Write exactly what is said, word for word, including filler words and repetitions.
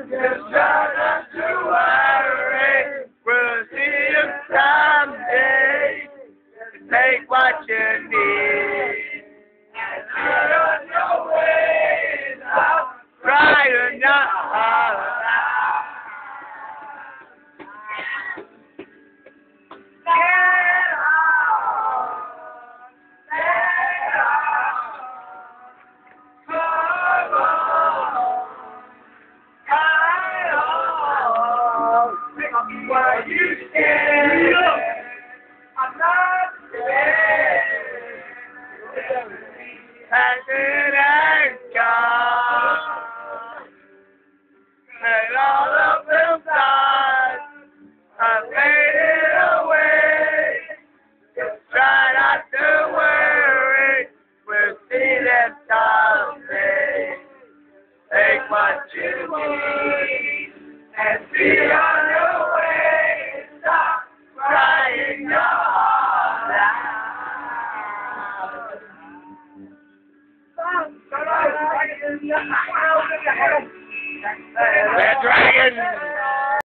Just try not to worry. We'll see you someday. Take what you need. And you're on your way. Stop crying your heart out. Get on. Get on. Come on. Hide on. Why you scared? I'm not scared. And it ain't gone. And all of them thoughts I made it away. Just try not to worry. We'll see them someday. Take what you need and be on your way. Stop crying your heart out. Red Dragon!